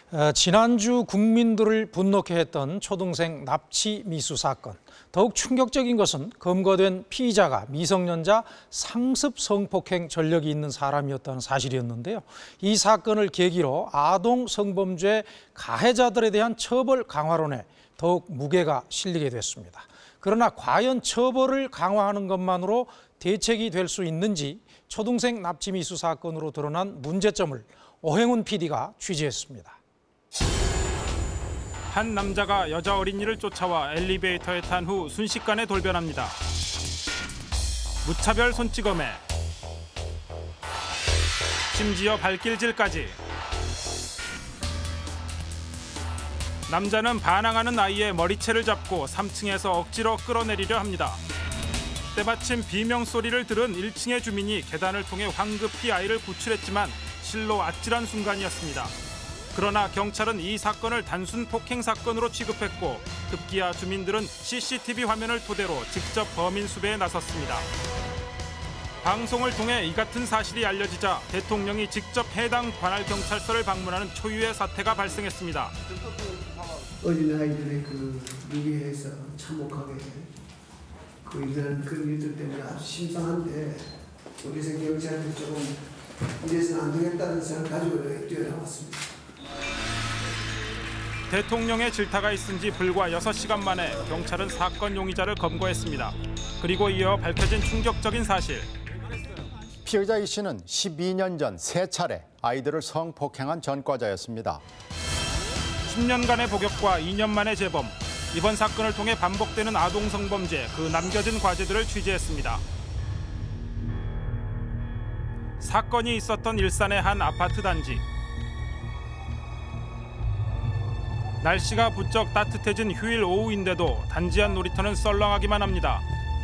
지난주 국민들을 분노케 했던 초등생 납치 미수 사건. 더욱 충격적인 것은 검거된 피의자가 미성년자 상습 성폭행 전력이 있는 사람이었다는 사실이었는데요. 이 사건을 계기로 아동 성범죄 가해자들에 대한 처벌 강화론에 더욱 무게가 실리게 됐습니다. 그러나 과연 처벌을 강화하는 것만으로 대책이 될 수 있는지 초등생 납치 미수 사건으로 드러난 문제점을 오행훈 PD가 취재했습니다. 한 남자가 여자 어린이를 쫓아와 엘리베이터에 탄 후 순식간에 돌변합니다. 무차별 손찌검에 심지어 발길질까지. 남자는 반항하는 아이의 머리채를 잡고 3층에서 억지로 끌어내리려 합니다. 때마침 비명 소리를 들은 1층의 주민이 계단을 통해 황급히 아이를 구출했지만 실로 아찔한 순간이었습니다. 그러나 경찰은 이 사건을 단순 폭행 사건으로 취급했고 급기야 주민들은 CCTV 화면을 토대로 직접 범인 수배에 나섰습니다. 방송을 통해 이 같은 사실이 알려지자 대통령이 직접 해당 관할 경찰서를 방문하는 초유의 사태가 발생했습니다. 어린아이들의 그 위기에서 참혹하게 이런 그런 일들 때문에 아주 심상한데 우리 경찰은 조금 이래서는 안 되겠다는 생각을 가지고 뛰어나왔습니다. 대통령의 질타가 있은 지 불과 6시간 만에 경찰은 사건 용의자를 검거했습니다. 그리고 이어 밝혀진 충격적인 사실. 피해자 이 씨는 12년 전 3차례 아이들을 성폭행한 전과자였습니다. 10년간의 복역과 2년 만의 재범. 이번 사건을 통해 반복되는 아동 성범죄, 그 남겨진 과제들을 취재했습니다. 사건이 있었던 일산의 한 아파트 단지. 날씨가 부쩍 따뜻해진 휴일 오후인데도 단지 안 놀이터는 썰렁하기만 합니다.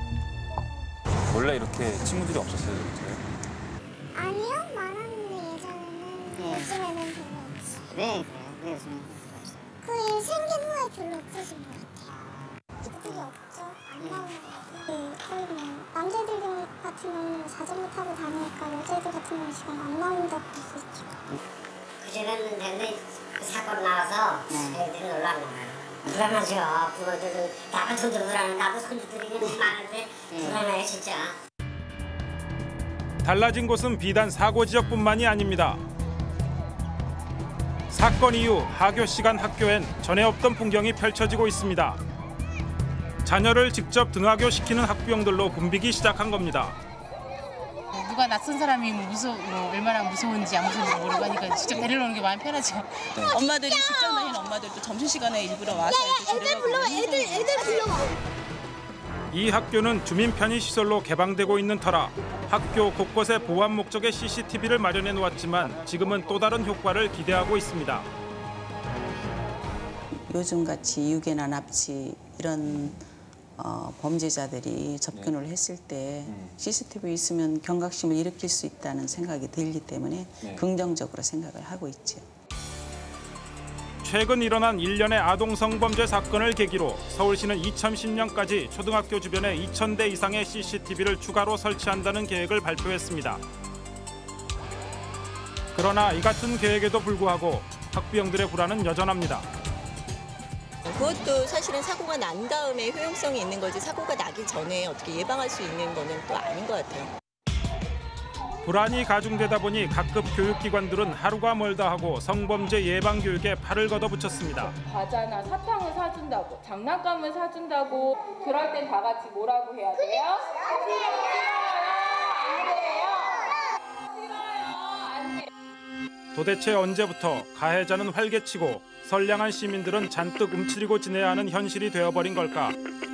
원래 이렇게 친구들이 없었어요? 아니요, 많았는데 예전에는 요즘에는 별로 없어요. 왜 그래요? 그 일 생긴 후에 별로 없어진 것 같아요. 그들이 없죠. 안 나오는 거의 뭐 남자애들 같은 경우는 자전거 타고 다니니까 여자애들 같은 경우는 지금 안 나온다고 볼 수 있죠. 그전에는 근데 그 사건 나와서 애들이 놀러 안 나와요. 불안하죠. 부모들은 나 같은 데 불안해. 나도 손주들이 많은데 불안해요 진짜. 달라진 곳은 비단 사고 지역뿐만이 아닙니다. 사건 이후 하교 시간 학교엔 전에 없던 풍경이 펼쳐지고 있습니다. 자녀를 직접 등하교시키는 학부형들로 붐비기 시작한 겁니다. 누가 낯선 사람이 얼마나 무서운지 안 무서운지 모르고 하니까 직접 데리러오는 게 마음 편하죠. 네. 엄마들이 직장 다니는 엄마들도 점심시간에 일부러 와서 애들 불러와, 애들 불러와. 이 학교는 주민 편의시설로 개방되고 있는 터라 학교 곳곳에 보안 목적의 CCTV를 마련해 놓았지만 지금은 또 다른 효과를 기대하고 있습니다. 요즘같이 유괴나 납치 이런 범죄자들이 접근을 했을 때 CCTV 있으면 경각심을 일으킬 수 있다는 생각이 들기 때문에 긍정적으로 생각을 하고 있죠. 최근 일어난 일련의 아동 성범죄 사건을 계기로 서울시는 2010년까지 초등학교 주변에 2,000대 이상의 CCTV를 추가로 설치한다는 계획을 발표했습니다. 그러나 이 같은 계획에도 불구하고 학부형들의 불안은 여전합니다. 그것도 사실은 사고가 난 다음에 효용성이 있는 거지 사고가 나기 전에 어떻게 예방할 수 있는 거는 또 아닌 것 같아요. 불안이 가중되다 보니 각급 교육기관들은 하루가 멀다 하고 성범죄 예방 교육에 팔을 걷어붙였습니다. 과자나 사탕을 사준다고, 장난감을 사준다고 그럴 땐 다 같이 뭐라고 해야 돼요? 안 돼요. 도대체 언제부터 가해자는 활개치고 선량한 시민들은 잔뜩 움츠리고 지내야 하는 현실이 되어버린 걸까?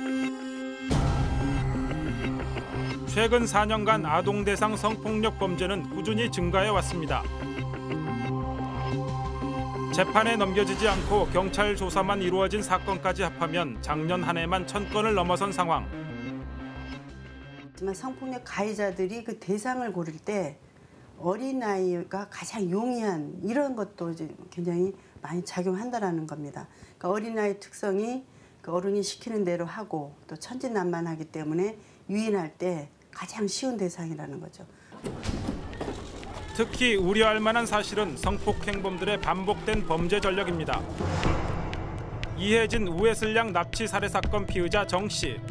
최근 4년간 아동 대상 성폭력 범죄는 꾸준히 증가해 왔습니다. 재판에 넘겨지지 않고 경찰 조사만 이루어진 사건까지 합하면 작년 한 해만 1,000건을 넘어선 상황. 하지만 성폭력 가해자들이 그 대상을 고를 때 어린아이가 가장 용이한 이런 것도 이제 굉장히 많이 작용한다라는 겁니다. 그러니까 어린아이 특성이 그 어른이 시키는 대로 하고 또 천진난만하기 때문에 유인할 때 가장 쉬운 대상이라는 거죠. 특히 우려할 만한 사실은 성폭행범들의 반복된 범죄 전력입니다. 이혜진 우에슬량 납치 살해 사건 피의자 정 씨.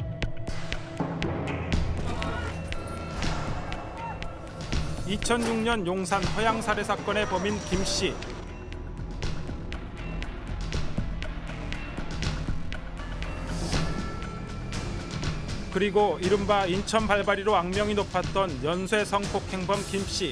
(2006년) 용산 허양 살해 사건의 범인 김 씨. 그리고 이른바 인천 발바리로 악명이 높았던 연쇄 성폭행범 김 씨.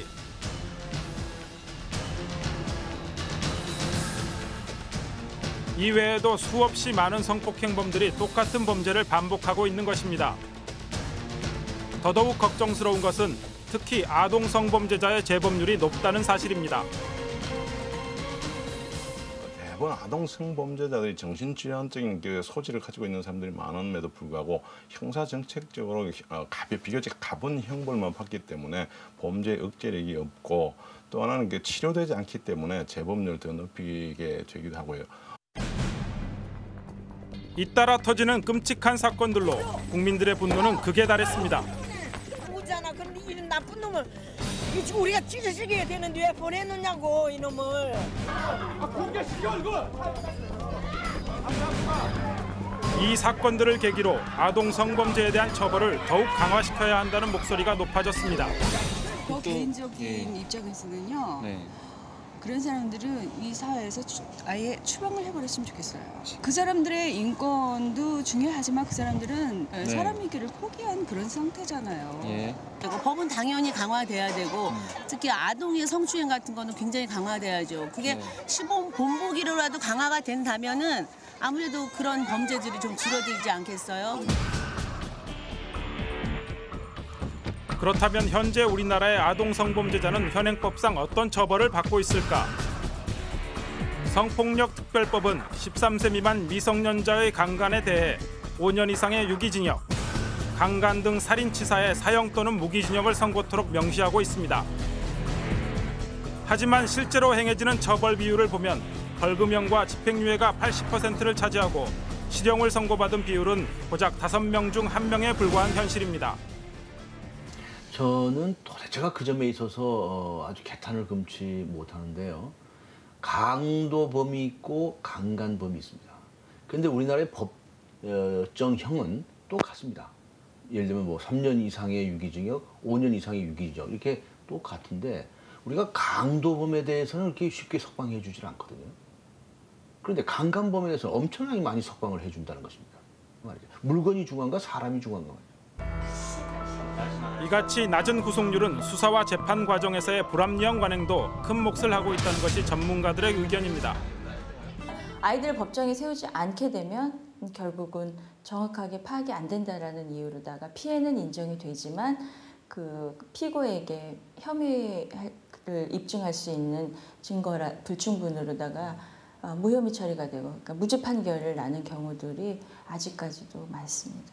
이외에도 수없이 많은 성폭행범들이 똑같은 범죄를 반복하고 있는 것입니다. 더더욱 걱정스러운 것은 특히 아동 성범죄자의 재범률이 높다는 사실입니다. 대부분 아동 성범죄자들이 정신질환적인 소지를 가지고 있는 사람들이 많음에도 불구하고 형사 정책적으로 비교적 가분 형벌만 받기 때문에 범죄 억제력이 없고, 또 하나는 치료되지 않기 때문에 재범률을 더 높이게 되기도 하고요. 잇따라 터지는 끔찍한 사건들로 국민들의 분노는 극에 달했습니다. 오잖아. 그런데 이런 나쁜 놈을 우리가 찢어지게 되는데 왜 보내놓냐고, 이놈을. 공개시켜 이거. 이 사건들을 계기로 아동 성범죄에 대한 처벌을 더욱 강화시켜야 한다는 목소리가 높아졌습니다. 저 개인적인 입장에서는요. 그런 사람들은 이 사회에서 아예 추방을 해버렸으면 좋겠어요. 그 사람들의 인권도 중요하지만 그 사람들은 사람이기를 포기한 그런 상태잖아요. 법은 당연히 강화돼야 되고 특히 아동의 성추행 같은 거는 굉장히 강화돼야죠. 그게 시범 본보기로라도 강화가 된다면은 아무래도 그런 범죄들이 좀 줄어들지 않겠어요? 그렇다면 현재 우리나라의 아동 성범죄자는 현행법상 어떤 처벌을 받고 있을까? 성폭력 특별법은 13세 미만 미성년자의 강간에 대해 5년 이상의 유기징역, 강간 등 살인치사의 사형 또는 무기징역을 선고토록 명시하고 있습니다. 하지만 실제로 행해지는 처벌 비율을 보면 벌금형과 집행유예가 80%를 차지하고 실형을 선고받은 비율은 고작 5명 중 1명에 불과한 현실입니다. 저는 도대체가 그 점에 있어서 아주 개탄을 금치 못하는데요. 강도범이 있고 강간범이 있습니다. 그런데 우리나라의 법정형은 똑같습니다. 예를 들면 뭐 3년 이상의 유기징역, 5년 이상의 유기징역 이렇게 똑같은데 우리가 강도범에 대해서는 이렇게 쉽게 석방해 주질 않거든요. 그런데 강간범에 대해서는 엄청나게 많이 석방을 해준다는 것입니다. 말이죠. 물건이 중요한가 사람이 중요한가 말이죠. 이같이 낮은 구속률은 수사와 재판 과정에서의 불합리한 관행도 큰 몫을 하고 있다는 것이 전문가들의 의견입니다. 아이들을 법정에 세우지 않게 되면 결국은 정확하게 파악이 안 된다라는 이유로다가 피해는 인정이 되지만 그 피고에게 혐의를 입증할 수 있는 증거라 불충분으로다가 무혐의 처리가 되고 그러니까 무죄 판결을 나는 경우들이 아직까지도 많습니다.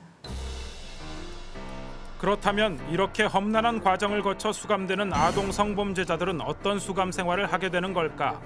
그렇다면 이렇게 험난한 과정을 거쳐 수감되는 아동 성범죄자들은 어떤 수감 생활을 하게 되는 걸까?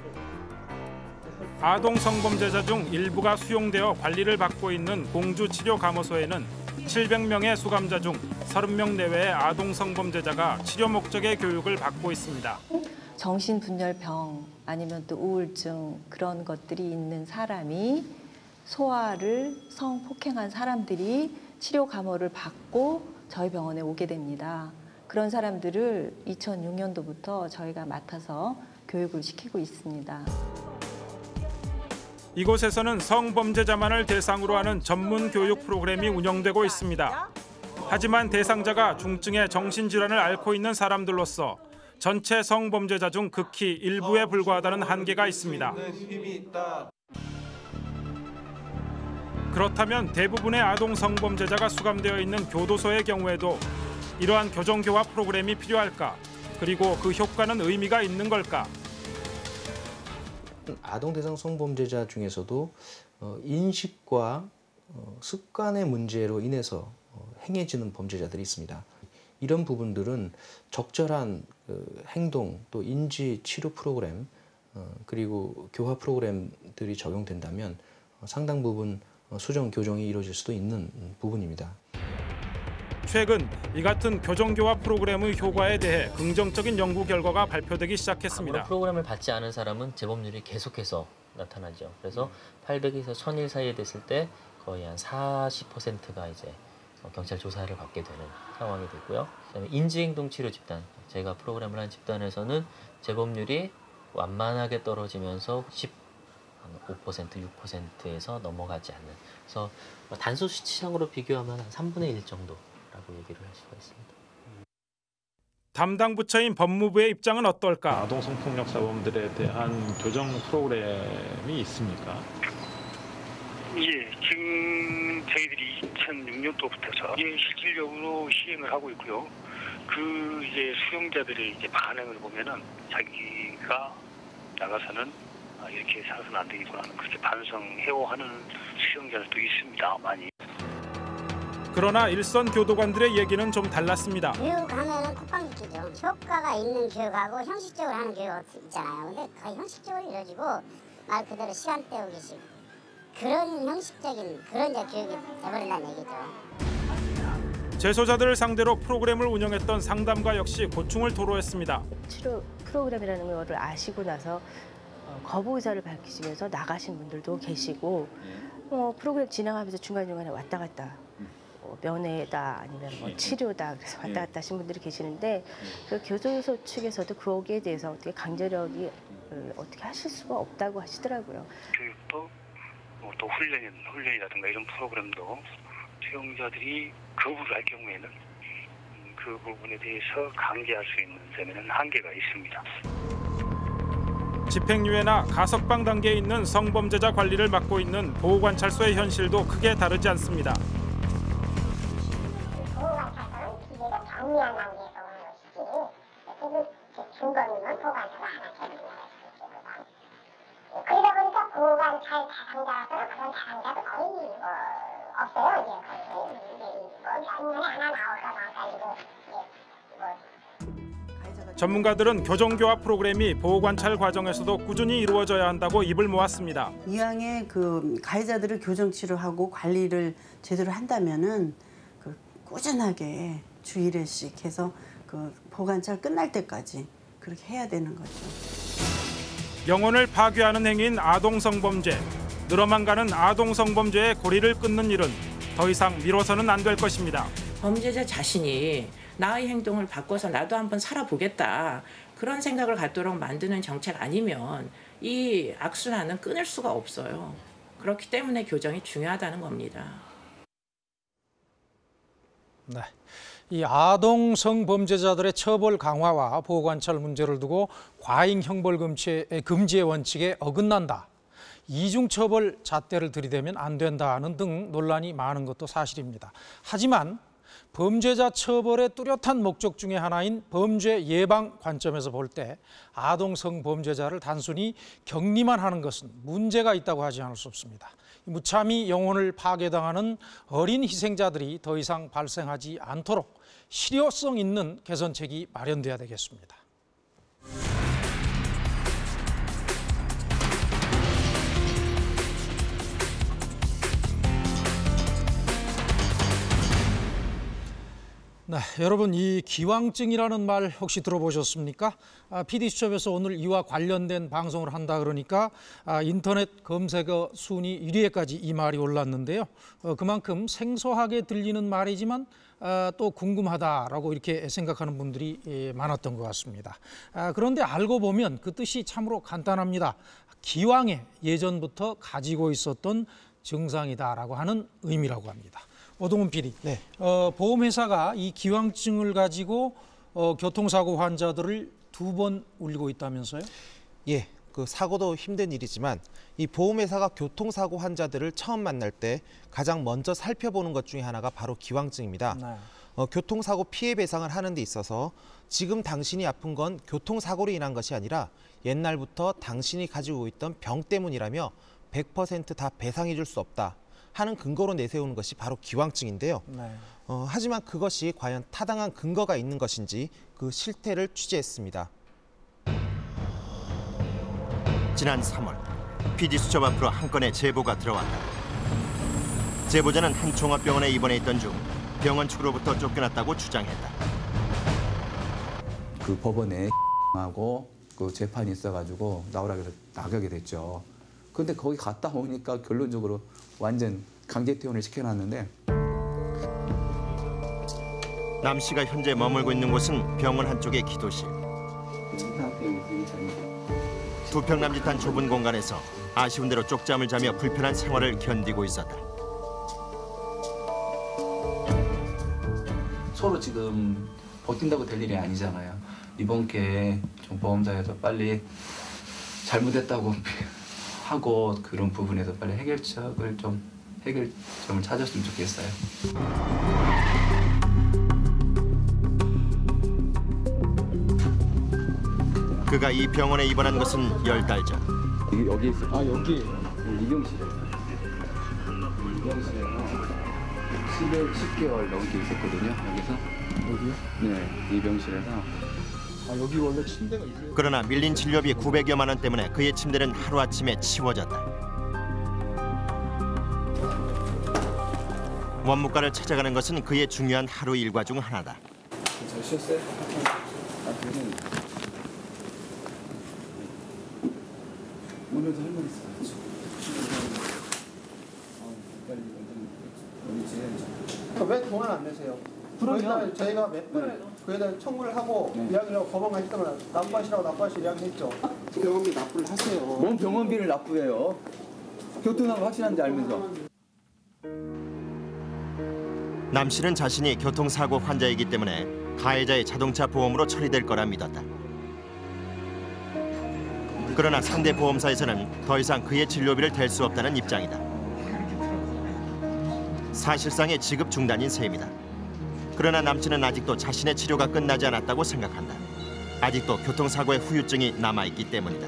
아동 성범죄자 중 일부가 수용되어 관리를 받고 있는 공주치료감호소에는 700명의 수감자 중 30명 내외의 아동 성범죄자가 치료 목적의 교육을 받고 있습니다. 정신분열병 아니면 또 우울증 그런 것들이 있는 사람이 소아를 성폭행한 사람들이 치료 감호를 받고 저희 병원에 오게 됩니다. 그런 사람들을 2006년도부터 저희가 맡아서 교육을 시키고 있습니다. 이곳에서는 성범죄자만을 대상으로 하는 전문 교육 프로그램이 운영되고 있습니다. 하지만 대상자가 중증의 정신질환을 앓고 있는 사람들로서 전체 성범죄자 중 극히 일부에 불과하다는 한계가 있습니다. 그렇다면 대부분의 아동 성범죄자가 수감되어 있는 교도소의 경우에도 이러한 교정교화 프로그램이 필요할까? 그리고 그 효과는 의미가 있는 걸까? 아동 대상 성범죄자 중에서도 인식과 습관의 문제로 인해서 행해지는 범죄자들이 있습니다. 이런 부분들은 적절한 행동 또 인지 치료 프로그램 그리고 교화 프로그램들이 적용된다면 상당 부분 수정 교정이 이루어질 수도 있는 부분입니다. 최근 이 같은 교정교화 프로그램의 효과에 대해 긍정적인 연구 결과가 발표되기 시작했습니다. 프로그램을 받지 않은 사람은 재범률이 계속해서 나타나죠. 그래서 800에서 1000일 사이에 됐을 때 거의 한 40%가 이제 경찰 조사를 받게 되는 상황이 됐고요. 그다음에 인지행동 치료 집단, 제가 프로그램을 한 집단에서는 재범률이 완만하게 떨어지면서 5%, 6%에서 넘어가지 않는. 그래서 단수 수치상으로 비교하면 한 3분의 1 정도라고 얘기를 할 수가 있습니다. 담당 부처인 법무부의 입장은 어떨까? 아동 성폭력 사범들에 대한 교정 프로그램이 있습니까? 예, 지금 저희들이 2006년도부터 실질적으로 시행을 하고 있고요. 그 이제 수용자들의 이제 반응을 보면은 자기가 나가서는 이렇게 살아서는 안 되겠구나 하는 그렇게 반성해오하는 수용자들도 있습니다, 많이. 그러나 일선 교도관들의 얘기는 좀 달랐습니다. 교육하면은 콧방귀 끼죠. 효과가 있는 교육하고 형식적으로 하는 교육 있잖아요. 근데 거의 형식적으로 이루어지고 말 그대로 시간 때우기식 그런 형식적인 그런 교육이 돼버린다는 얘기죠. 재소자들을 상대로 프로그램을 운영했던 상담가 역시 고충을 토로했습니다. 치료 프로그램이라는 걸 아시고 나서 거부 의사를 밝히시면서 나가신 분들도 계시고 프로그램 진행하면서 중간중간에 왔다 갔다 면회다 아니면 치료다 그래서 왔다 갔다 하신 분들이 계시는데 그 교도소 측에서도 거기에 대해서 어떻게 강제력이 어떻게 하실 수가 없다고 하시더라고요. 교육도 또 훈련이라든가 이런 프로그램도 수용자들이 거부를 할 경우에는 그 부분에 대해서 강제할 수 있는 점에는 한계가 있습니다. 집행유예나 가석방 단계에 있는 성범죄자 관리를 맡고 있는 보호관찰소의 현실도 크게 다르지 않습니다. 보호관찰소는 기계가 경미한 단계에서 오는 것이지 중범임은 보호관찰소가 안 하게 됩니다. 그러다 보니까 보호관찰 대상자로서는 그런 대상자도 거의 없어요. 이제 작년에 하나 나올까 말까 전문가들은 교정교화 프로그램이 보호관찰 과정에서도 꾸준히 이루어져야 한다고 입을 모았습니다. 이왕에 그 가해자들을 교정 치료하고 관리를 제대로 한다면은 그 꾸준하게 주 1회씩 해서 그 보호관찰 끝날 때까지 그렇게 해야 되는 거죠. 영혼을 파괴하는 행위인 아동성범죄. 늘어만 가는 아동성범죄의 고리를 끊는 일은 더 이상 미뤄서는 안 될 것입니다. 범죄자 자신이 나의 행동을 바꿔서 나도 한번 살아보겠다. 그런 생각을 갖도록 만드는 정책 아니면 이 악순환은 끊을 수가 없어요. 그렇기 때문에 교정이 중요하다는 겁니다. 네. 이 아동 성범죄자들의 처벌 강화와 보호관찰 문제를 두고 과잉 형벌 금지의 원칙에 어긋난다. 이중처벌 잣대를 들이대면 안 된다는 등 논란이 많은 것도 사실입니다. 하지만 범죄자 처벌의 뚜렷한 목적 중에 하나인 범죄 예방 관점에서 볼 때 아동 성범죄자를 단순히 격리만 하는 것은 문제가 있다고 하지 않을 수 없습니다. 무참히 영혼을 파괴당하는 어린 희생자들이 더 이상 발생하지 않도록 실효성 있는 개선책이 마련돼야 되겠습니다. 네, 여러분 이 기왕증이라는 말 혹시 들어보셨습니까? PD수첩에서 오늘 이와 관련된 방송을 한다 그러니까 인터넷 검색어 순위 1위에까지 이 말이 올랐는데요. 그만큼 생소하게 들리는 말이지만 또 궁금하다라고 이렇게 생각하는 분들이 많았던 것 같습니다. 그런데 알고 보면 그 뜻이 참으로 간단합니다. 기왕에 예전부터 가지고 있었던 증상이다라고 하는 의미라고 합니다. 오동훈 PD, 네. 보험회사가 이 기왕증을 가지고 교통사고 환자들을 2번 울리고 있다면서요? 예, 그 사고도 힘든 일이지만 이 보험회사가 교통사고 환자들을 처음 만날 때 가장 먼저 살펴보는 것 중에 하나가 바로 기왕증입니다. 네. 교통사고 피해 배상을 하는 데 있어서 지금 당신이 아픈 건 교통사고로 인한 것이 아니라 옛날부터 당신이 가지고 있던 병 때문이라며 100% 다 배상해 줄 수 없다 하는 근거로 내세우는 것이 바로 기왕증인데요. 네. 하지만 그것이 과연 타당한 근거가 있는 것인지 그 실태를 취재했습니다. 지난 3월 PD수첩 앞으로 한 건의 제보가 들어왔다. 제보자는 한 종합병원에 입원해 있던 중 병원 측으로부터 쫓겨났다고 주장했다. 그 법원에 하고 그 재판이 있어가지고 나오라고 해서 나가게 됐죠. 근데 거기 갔다 오니까 결론적으로 완전 강제 퇴원을 시켜놨는데. 남 씨가 현재 머물고 있는 곳은 병원 한쪽의 기도실. 두 평 남짓한 좁은 공간에서 아쉬운 대로 쪽잠을 자며 불편한 생활을 견디고 있었다. 서로 지금 버틴다고 될 일이 아니잖아요. 이번 기회에 좀 보험사에서 빨리 잘못했다고 하고 그런 부분에서 빨리 해결점을 찾았으면 좋겠어요. 그가 이 병원에 입원한 것은 10달 전. 여기 있어요. 아, 여기 입원실에. 입원실에 10개월 넘게 있었거든요. 여기서. 여기요? 네, 입원실에서. 아, 여기 원래 침대가 있어요? 그러나 밀린 진료비 900여만 원 때문에 그의 침대는 하루아침에 치워졌다. 원무과를 찾아가는 것은 그의 중요한 하루 일과 중 하나다. 잘 쉬었어요? 오늘도 할 말 있어가지고. 왜 동안 안 내세요? 그러면 저희가 몇 번 그에다 청구를 하고 이야기를 하고 법원 가실 때마다 납부하시라고 이야기했죠. 병원비 납부를 하세요. 뭔 병원비를 납부해요? 교통사고 확실한지 알면서. 남 씨는 자신이 교통사고 환자이기 때문에 가해자의 자동차 보험으로 처리될 거라 믿었다. 그러나 상대 보험사에서는 더 이상 그의 진료비를 댈 수 없다는 입장이다. 사실상의 지급 중단인 셈이다. 그러나 남 씨는 아직도 자신의 치료가 끝나지 않았다고 생각한다. 아직도 교통사고의 후유증이 남아있기 때문이다.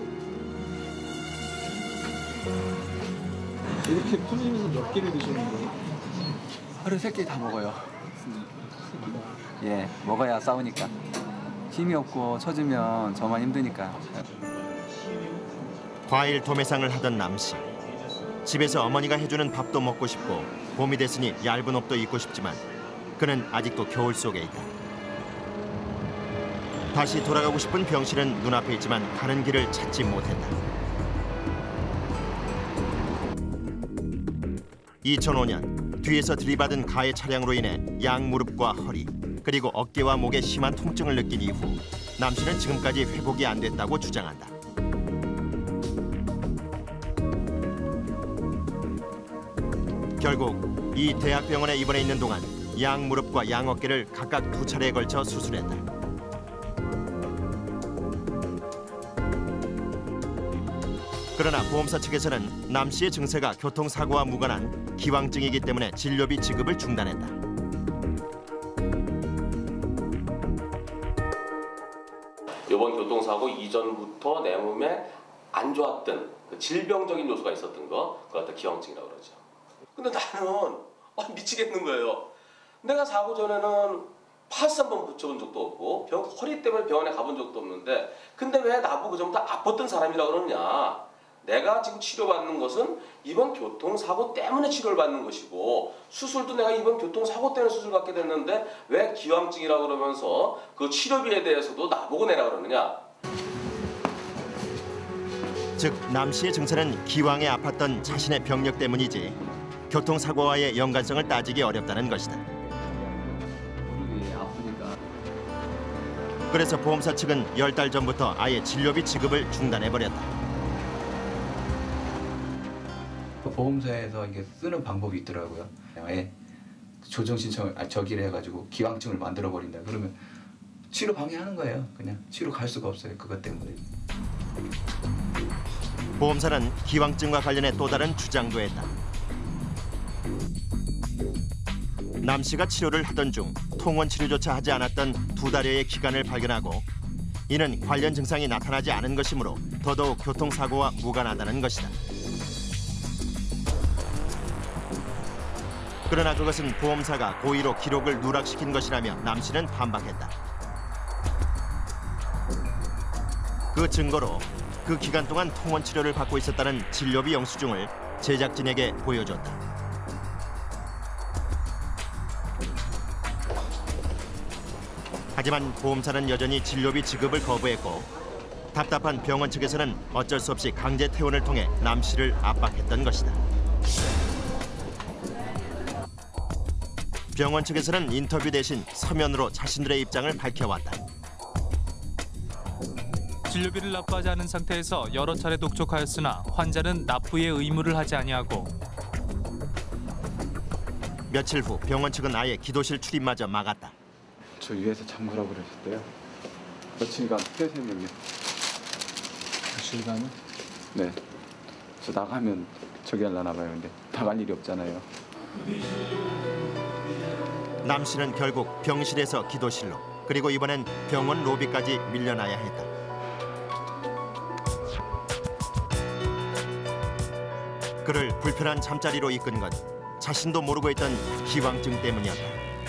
이렇게 풀리면서 몇 개를 드시는 거예요? 하루 3개 다 먹어요. 예, 먹어야 싸우니까. 힘이 없고 처지면 저만 힘드니까. 과일 도매상을 하던 남 씨. 집에서 어머니가 해주는 밥도 먹고 싶고 봄이 됐으니 얇은 옷도 입고 싶지만 그는 아직도 겨울 속에 있다. 다시 돌아가고 싶은 병실은 눈앞에 있지만 가는 길을 찾지 못했다. 2005년 뒤에서 들이받은 가해 차량으로 인해 양무릎과 허리 그리고 어깨와 목에 심한 통증을 느낀 이후 남 씨는 지금까지 회복이 안 됐다고 주장한다. 결국 이 대학병원에 입원해 있는 동안 양무릎과 양어깨를 각각 2차례에 걸쳐 수술했다. 그러나 보험사 측에서는 남 씨의 증세가 교통사고와 무관한 기왕증이기 때문에 진료비 지급을 중단했다. 이번 교통사고 이전부터 내 몸에 안 좋았던 그 질병적인 요소가 있었던 거 그걸 갖다 기왕증이라고 그러죠. 근데 나는 미치겠는 거예요. 내가 사고 전에는 파스 한번 붙여본 적도 없고 허리 때문에 병원에 가본 적도 없는데 근데 왜 나보고 그전부터 아팠던 사람이라고 그러느냐. 내가 지금 치료받는 것은 이번 교통사고 때문에 치료를 받는 것이고 수술도 내가 이번 교통사고 때문에 수술 받게 됐는데 왜 기왕증이라고 그러면서 그 치료비에 대해서도 나보고 내라 그러느냐. 즉 남 씨의 증세는 기왕에 아팠던 자신의 병력 때문이지 교통사고와의 연관성을 따지기 어렵다는 것이다. 그래서 보험사 측은 10달 전부터 아예 진료비 지급을 중단해버렸다. 보험사에서 이게 쓰는 방법이 있더라고요. 아예 조정 신청 저기를 해가지고 기왕증을 만들어 버린다. 그러면 치료 방해하는 거예요. 그냥 치료 갈 수가 없어요. 그것 때문에. 보험사는 기왕증과 관련해 또 다른 주장도 했다. 남 씨가 치료를 하던 중 통원 치료조차 하지 않았던 2달여의 기간을 발견하고 이는 관련 증상이 나타나지 않은 것이므로 더더욱 교통사고와 무관하다는 것이다. 그러나 그것은 보험사가 고의로 기록을 누락시킨 것이라며 남 씨는 반박했다. 그 증거로 그 기간 동안 통원 치료를 받고 있었다는 진료비 영수증을 제작진에게 보여줬다. 하지만 보험사는 여전히 진료비 지급을 거부했고 답답한 병원 측에서는 어쩔 수 없이 강제 퇴원을 통해 남 씨를 압박했던 것이다. 병원 측에서는 인터뷰 대신 서면으로 자신들의 입장을 밝혀왔다. 진료비를 납부하지 않은 상태에서 여러 차례 독촉하였으나 환자는 납부의 의무를 하지 아니하고 며칠 후 병원 측은 아예 기도실 출입마저 막았다. 저 위에서 잠그라고 그러셨대요. 며칠간 폐쇄명이요. 며칠간은? 네. 저 나가면 저기 하려나 봐요. 근데 나갈 일이 없잖아요. 남 씨는 결국 병실에서 기도실로, 그리고 이번엔 병원 로비까지 밀려나야 했다. 그를 불편한 잠자리로 이끈 건 자신도 모르고 있던 기왕증 때문이었다.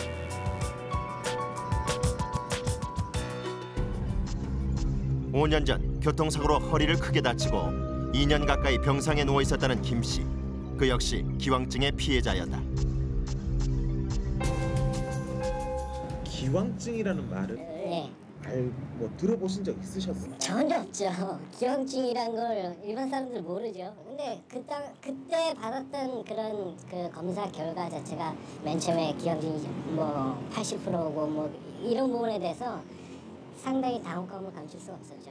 (5년) 전 교통사고로 허리를 크게 다치고 2년 가까이 병상에 누워 있었다는 김 씨. 그 역시 기왕증의 피해자였다. 기왕증이라는 말은 네. 뭐 들어보신 적 있으셨어요? 전혀 없죠. 기왕증이란 걸 일반 사람들 모르죠. 근데 그때 받았던 그런 그 검사 결과 자체가 맨 처음에 기왕증이 뭐 80%고 뭐 이런 부분에 대해서 상당히 당혹감을 감출 수가 없었죠.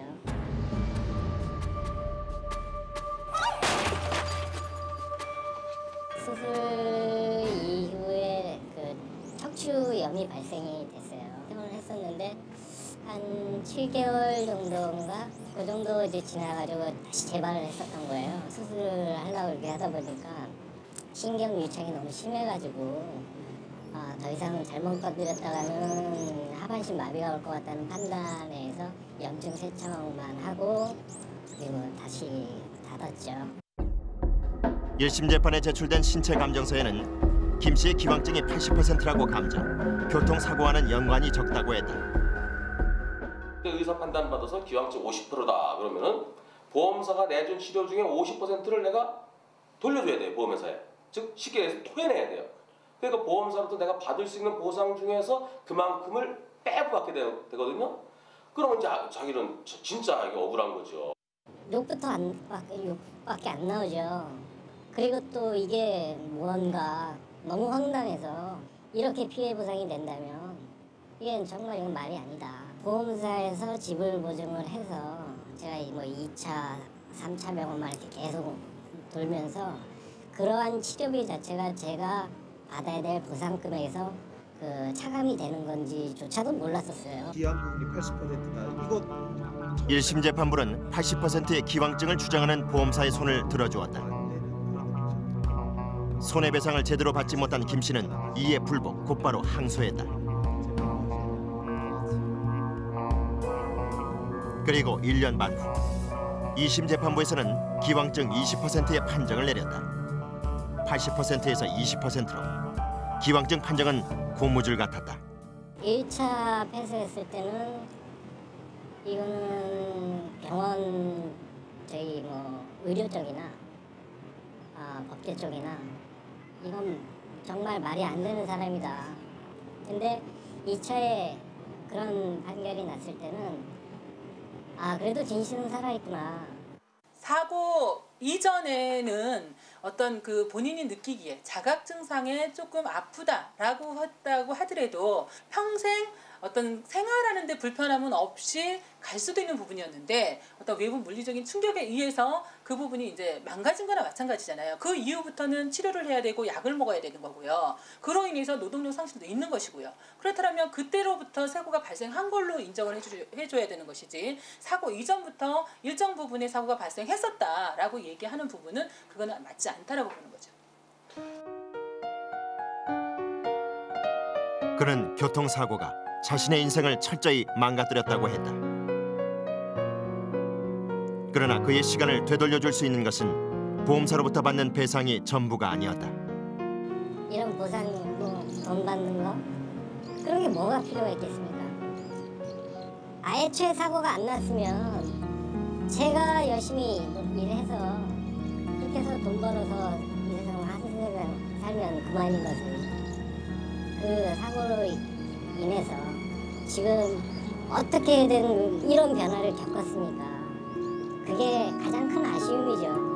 수술 이후에 그 척추염이 발생이 됐어요. 퇴원을 했었는데 한 7개월 정도인가 그 정도 이제 지나가지고 다시 재발을 했었던 거예요. 수술을 하려고 이렇게 하다 보니까 신경 유착이 너무 심해가지고 더 이상 잘못 건드렸다가는 하반신 마비가 올 것 같다는 판단에서 염증 세척만 하고 그리고 다시 닫았죠. 1심 재판에 제출된 신체 감정서에는 김 씨의 기왕증이 80%라고 감정, 교통사고와는 연관이 적다고 했다. 의사 판단 받아서 기왕증 50%다 그러면은 보험사가 내준 치료 중에 50%를 내가 돌려줘야 돼요, 보험회사에. 즉 쉽게 얘기해서 토해내야 돼요. 그러니까 보험사로부터 내가 받을 수 있는 보상 중에서 그만큼을 빼고 받게 되거든요. 그러면 이제 자기는 진짜 이게 억울한 거죠. 욕부터 욕밖에 안 나오죠. 그리고 또 이게 무언가 너무 황당해서 이렇게 피해 보상이 된다면 이게 정말 이건 말이 아니다. 보험사에서 지불 보증을 해서 제가 뭐 2차, 3차 병원만 이렇게 계속 돌면서 그러한 치료비 자체가 제가 받아야 될 보상금에서 그 차감이 되는 건지조차도 몰랐었어요. 기왕금이 80%다. 이거 1심 재판부는 80%의 기왕증을 주장하는 보험사의 손을 들어주었다. 손해배상을 제대로 받지 못한 김 씨는 이에 불복 곧바로 항소했다. 그리고 1년 반 후 2심 재판부에서는 기왕증 20%의 판정을 내렸다. 80%에서 20%로 기왕증 판정은 고무줄 같았다. 1차 폐쇄했을 때는 이거는 병원 저희 뭐 의료 쪽이나 법계 쪽이나 이건 정말 말이 안 되는 사람이다. 근데 2차에 그런 판결이 났을 때는 그래도 진실은 살아있구나. 사고 이전에는 어떤 그 본인이 느끼기에 자각 증상에 조금 아프다라고 했다고 하더라도 평생 어떤 생활하는 데 불편함은 없이 갈 수도 있는 부분이었는데 어떤 외부 물리적인 충격에 의해서 그 부분이 이제 망가진 거나 마찬가지잖아요. 그 이후부터는 치료를 해야 되고 약을 먹어야 되는 거고요. 그로 인해서 노동력 상실도 있는 것이고요. 그렇다면 그때로부터 사고가 발생한 걸로 인정을 해줘야 되는 것이지 사고 이전부터 일정 부분의 사고가 발생했었다라고 얘기하는 부분은 그거는 맞지 않다라고 보는 거죠. 그는 교통사고가 자신의 인생을 철저히 망가뜨렸다고 했다. 그러나 그의 시간을 되돌려줄 수 있는 것은 보험사로부터 받는 배상이 전부가 아니었다. 이런 보상, 돈 받는 거? 그런 게 뭐가 필요가 있겠습니까? 애초에 사고가 안 났으면 제가 열심히 일해서 그렇게 해서 돈 벌어서 이 세상 한 세상 살면 그만인 것을 그 사고로 인해서 지금 어떻게든 이런 변화를 겪었으니까 그게 가장 큰 아쉬움이죠.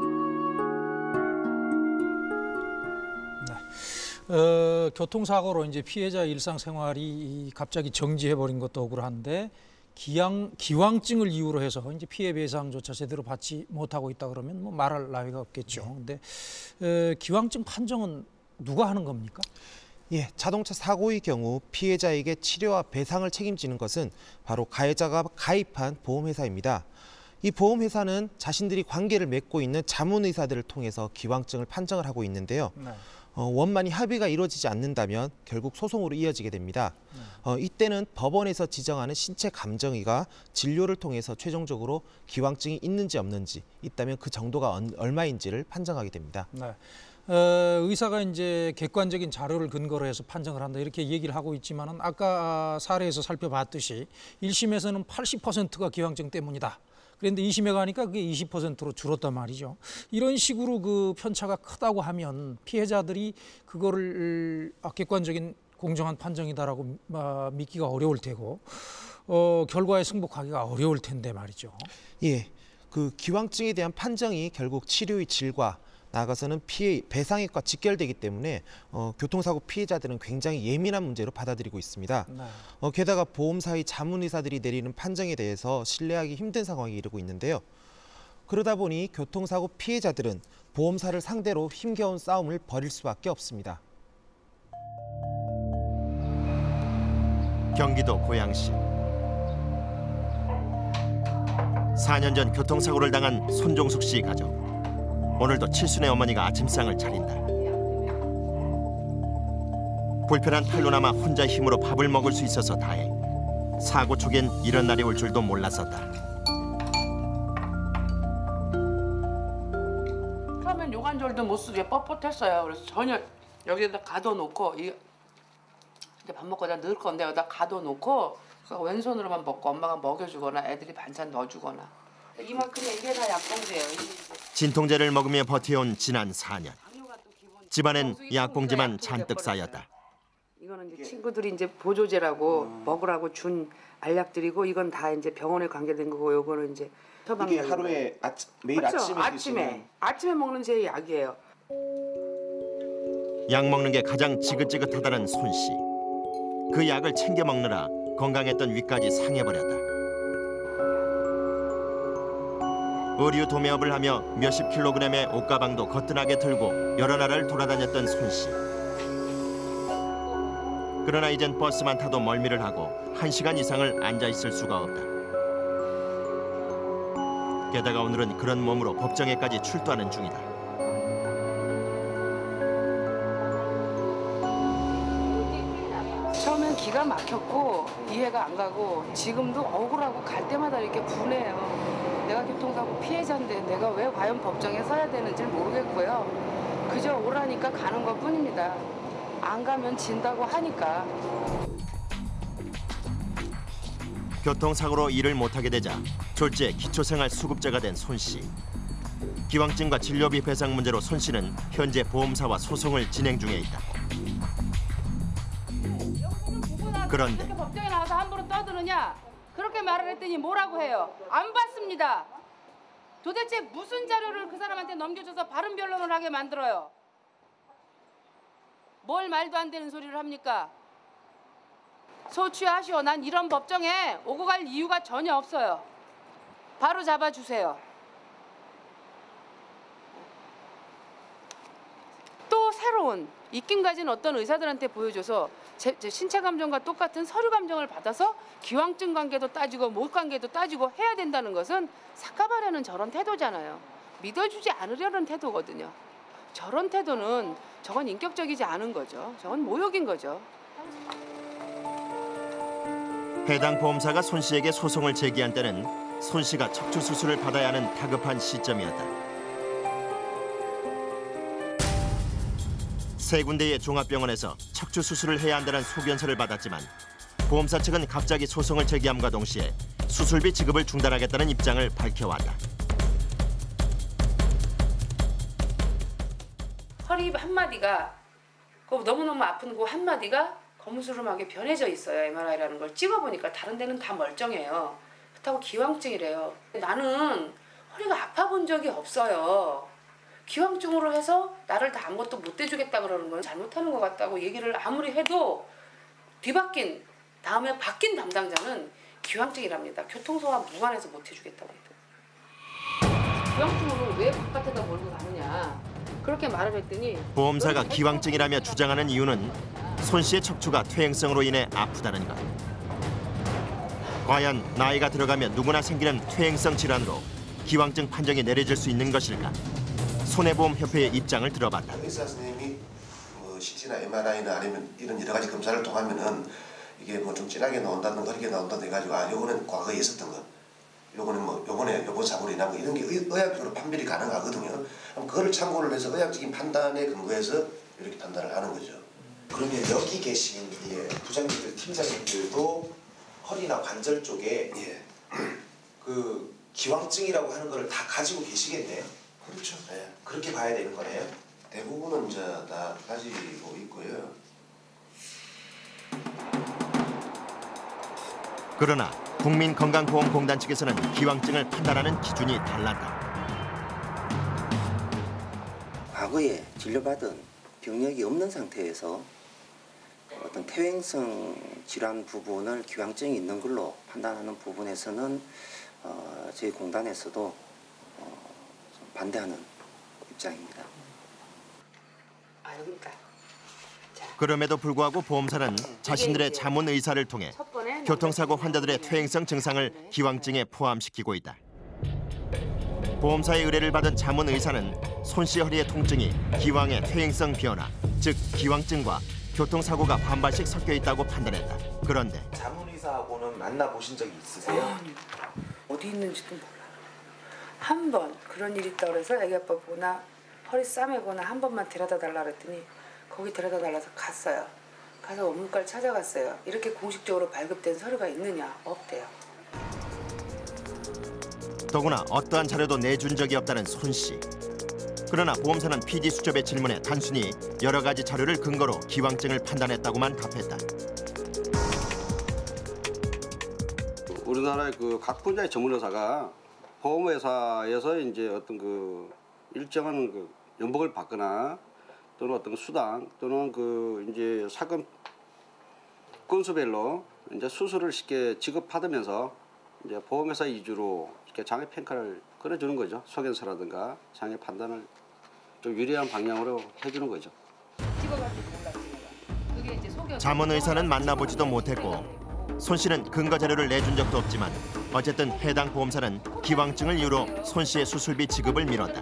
교통사고로 이제 피해자 일상생활이 갑자기 정지해버린 것도 억울한데 기왕증을 이유로 해서 이제 피해 배상조차 제대로 받지 못하고 있다 그러면 뭐 말할 나위가 없겠죠. 근데 기왕증 판정은 누가 하는 겁니까? 예, 자동차 사고의 경우 피해자에게 치료와 배상을 책임지는 것은 바로 가해자가 가입한 보험회사입니다. 이 보험회사는 자신들이 관계를 맺고 있는 자문의사들을 통해서 기왕증을 판정을 하고 있는데요. 네. 원만히 합의가 이루어지지 않는다면 결국 소송으로 이어지게 됩니다. 이때는 법원에서 지정하는 신체 감정의가 진료를 통해서 최종적으로 기왕증이 있는지 없는지, 있다면 그 정도가 얼마인지를 판정하게 됩니다. 네. 의사가 이제 객관적인 자료를 근거로 해서 판정을 한다 이렇게 얘기를 하고 있지만은 아까 사례에서 살펴봤듯이 1심에서는 80%가 기왕증 때문이다. 그런데 2심에 가니까 그게 20%로 줄었단 말이죠. 이런 식으로 그 편차가 크다고 하면 피해자들이 그거를 객관적인 공정한 판정이다라고 믿기가 어려울 테고 결과에 승복하기가 어려울 텐데 말이죠. 예, 그 기왕증에 대한 판정이 결국 치료의 질과 나아가서는 피해 배상액과 직결되기 때문에 교통사고 피해자들은 굉장히 예민한 문제로 받아들이고 있습니다. 네. 게다가 보험사의 자문의사들이 내리는 판정에 대해서 신뢰하기 힘든 상황에 이르고 있는데요. 그러다 보니 교통사고 피해자들은 보험사를 상대로 힘겨운 싸움을 벌일 수밖에 없습니다. 경기도 고양시 4년 전 교통사고를 당한 손종숙 씨 가족. 오늘도 칠순의 어머니가 아침상을 차린다. 불편한 팔로나마 혼자 힘으로 밥을 먹을 수 있어서 다행. 사고 초기엔 이런 날이 올 줄도 몰랐었다. 처음엔 요관절도 못 쓰게 뻣뻣했어요. 그래서 전혀 여기에다 가둬놓고 이제 밥 먹고 다 넣을 건데 여기다 가둬놓고 왼손으로만 먹고 엄마가 먹여주거나 애들이 반찬 넣어주거나. 이만큼이 이게 다 약봉지예요. 진통제를 먹으며 버텨온 지난 4년. 집안엔 약봉지만 잔뜩 쌓였다. 이거는 이제 친구들이 이제 보조제라고 먹으라고 준 알약들이고 이건 다 이제 병원에 관계된 거고 요거는 이제 처방. 이게 하루에 매일 그렇죠? 아침에 아침에 먹는 제 약이에요. 약 먹는 게 가장 지긋지긋하다는 손 씨. 그 약을 챙겨 먹느라 건강했던 위까지 상해버렸다. 의류 도매업을 하며 몇십 킬로그램의 옷가방도 거뜬하게 들고 여러 나라를 돌아다녔던 손 씨. 그러나 이젠 버스만 타도 멀미를 하고 1시간 이상을 앉아있을 수가 없다. 게다가 오늘은 그런 몸으로 법정에까지 출두하는 중이다. 처음엔 기가 막혔고 이해가 안 가고 지금도 억울하고 갈 때마다 이렇게 분해요. 내가 교통사고 피해자인데 내가 왜 과연 법정에 서야 되는지 모르겠고요. 그저 오라니까 가는 것뿐입니다. 안 가면 진다고 하니까. 교통사고로 일을 못하게 되자 졸지에 기초생활수급자가 된 손 씨. 기왕증과 진료비 배상 문제로 손 씨는 현재 보험사와 소송을 진행 중에 있다. 그런데 이렇게 법정에 나와서 함부로 떠드느냐? 그렇게 말을 했더니 뭐라고 해요? 안 받습니다. 도대체 무슨 자료를 그 사람한테 넘겨줘서 바른 변론을 하게 만들어요? 뭘 말도 안 되는 소리를 합니까? 소취하시오. 난 이런 법정에 오고 갈 이유가 전혀 없어요. 바로 잡아주세요. 또 새로운 입김 가진 어떤 의사들한테 보여줘서 제 신체 감정과 똑같은 서류 감정을 받아서 기왕증 관계도 따지고 못 관계도 따지고 해야 된다는 것은 삭감하려는 저런 태도잖아요. 믿어주지 않으려는 태도거든요. 저런 태도는 저건 인격적이지 않은 거죠. 저건 모욕인 거죠. 해당 보험사가 손 씨에게 소송을 제기한 때는 손 씨가 척추 수술을 받아야 하는 다급한 시점이었다. 세 군데의 종합병원에서 척추 수술을 해야 한다는 소견서를 받았지만 보험사 측은 갑자기 소송을 제기함과 동시에 수술비 지급을 중단하겠다는 입장을 밝혀왔다. 허리 한마디가 너무너무 아픈 그 한마디가 검수름하게 변해져 있어요. MRI라는 걸 찍어보니까 다른 데는 다 멀쩡해요. 그렇다고 기왕증이래요. 나는 허리가 아파본 적이 없어요. 기왕증으로 해서 나를 다 아무것도 못 해주겠다 그러는 건 잘못하는 것 같다고 얘기를 아무리 해도 뒤바뀐 다음에 바뀐 담당자는 기왕증이랍니다. 교통소와 무관해서 못 해주겠다고 해요. 기왕증으로 왜 바깥에다 몰고 가느냐 그렇게 말을 했더니 보험사가 기왕증이라며 주장하는 이유는 손 씨의 척추가 퇴행성으로 인해 아프다는 것. 과연 나이가 들어가면 누구나 생기는 퇴행성 질환으로 기왕증 판정이 내려질 수 있는 것일까? 손해보험협회의 입장을 들어봤다. 의사 선생님이 뭐 CT나 MRI나 아니면 이런 여러 가지 검사를 통하면은 이게 뭐 좀 진하게 나온다든가 흐리게 나온다든가 해가지고 아 요거는 과거에 있었던 것, 요거는 뭐 요번 사고로 인한 거 이런 게 의학적으로 판별이 가능하거든요. 그럼 그거를 참고를 해서 의학적인 판단에 근거해서 이렇게 판단을 하는 거죠. 그러면 여기 계신 부장님들, 팀장님들도 허리나 관절 쪽에 그 기왕증이라고 하는 걸 다 가지고 계시겠네요. 그렇죠. 네, 그렇게 봐야 되는 거네요. 대부분은 이제 다 가지고 있고요. 그러나 국민건강보험공단 측에서는 기왕증을 판단하는 기준이 달랐다. 과거에 진료받은 병력이 없는 상태에서 어떤 퇴행성 질환 부분을 기왕증이 있는 걸로 판단하는 부분에서는 저희 공단에서도 좀 반대하는 입장입니다. 그럼에도 불구하고 보험사는 자신들의 자문 의사를 통해 교통사고 환자들의 퇴행성 증상을 기왕증에 포함시키고 있다. 보험사의 의뢰를 받은 자문 의사는 손 씨 허리의 통증이 기왕의 퇴행성 변화, 즉 기왕증과 교통사고가 반반씩 섞여 있다고 판단했다. 그런데 자문 의사하고는 만나보신 적이 있으세요? 어디 있는지도 몰라. 한 번 그런 일이 있다고 해서 애기 아빠 보거나 허리 싸매거나 한 번만 데려다 달라 그랬더니 거기 데려다 달라서 갔어요. 가서 원무과를 찾아갔어요. 이렇게 공식적으로 발급된 서류가 있느냐? 없대요. 더구나 어떠한 자료도 내준 적이 없다는 손 씨. 그러나 보험사는 PD 수첩의 질문에 단순히 여러 가지 자료를 근거로 기왕증을 판단했다고만 답했다. 우리나라의 그 각 분야의 전문의사가 보험회사에서 이제 어떤 그 일정한 그 연봉을 받거나 또는 어떤 수당 또는 그 이제 사건 건수별로 이제 수수료를 쉽게 지급받으면서 이제 보험회사 위주로 이렇게 장애 평가를 끌어주는 거죠. 소견서라든가 장애 판단을 좀 유리한 방향으로 해주는 거죠. 자문 의사는 만나보지도 못했고 손 씨는 근거 자료를 내준 적도 없지만 어쨌든 해당 보험사는 기왕증을 이유로 손 씨의 수술비 지급을 미뤘다.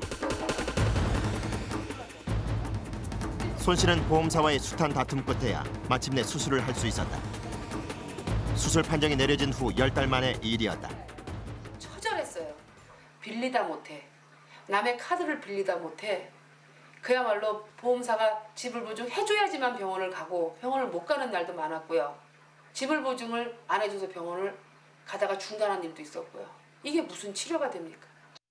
손 씨는 보험사와의 숱한 다툼 끝에야 마침내 수술을 할 수 있었다. 수술 판정이 내려진 후 10달 만의 일이었다. 처절했어요. 빌리다 못해. 남의 카드를 빌리다 못해. 그야말로 보험사가 지불보증해줘야지만 병원을 가고 병원을 못 가는 날도 많았고요. 지불보증을 안 해줘서 병원을 가다가 중단한 일도 있었고요. 이게 무슨 치료가 됩니까?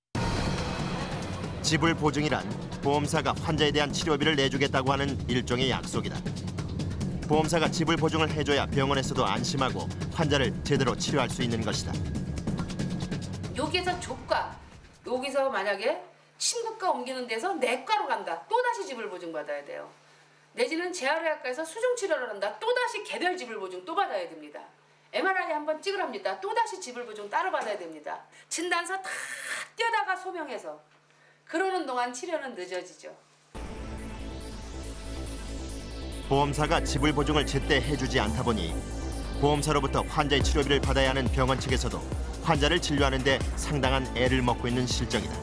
지불보증이란 보험사가 환자에 대한 치료비를 내주겠다고 하는 일종의 약속이다. 보험사가 지불보증을 해줘야 병원에서도 안심하고 환자를 제대로 치료할 수 있는 것이다. 여기에서 조과, 여기서 만약에 신국과 옮기는 데서 내과로 간다. 또다시 지불보증 받아야 돼요. 내지는 재활의학과에서 수중치료를 한다. 또다시 개별 지불보증 또 받아야 됩니다. MRI 한번 찍으랍니다. 또다시 지불보증 따로 받아야 됩니다. 진단서 다 떼다가 소명해서 그러는 동안 치료는 늦어지죠. 보험사가 지불보증을 제때 해주지 않다 보니 보험사로부터 환자의 치료비를 받아야 하는 병원 측에서도 환자를 진료하는 데 상당한 애를 먹고 있는 실정이다.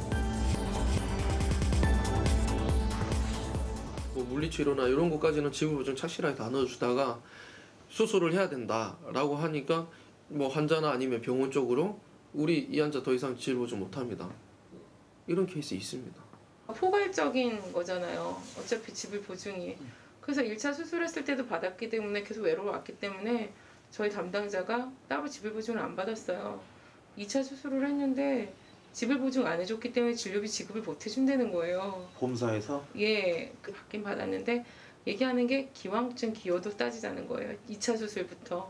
뭐 물리치료나 이런 것까지는 지불보증 착실하게 다 넣어주다가 수술을 해야 된다라고 하니까 뭐 환자나 아니면 병원 쪽으로 우리 이 환자 더 이상 지불보증 못합니다. 이런 케이스 있습니다. 포괄적인 거잖아요. 어차피 지불보증이. 그래서 1차 수술했을 때도 받았기 때문에 계속 외로워왔기 때문에 저희 담당자가 따로 지불보증을 안 받았어요. 2차 수술을 했는데 지불보증 안 해줬기 때문에 진료비 지급을 못 해준다는 거예요. 보험사에서? 예, 받긴 받았는데 얘기하는 게 기왕증 기여도 따지자는 거예요. 2차 수술부터.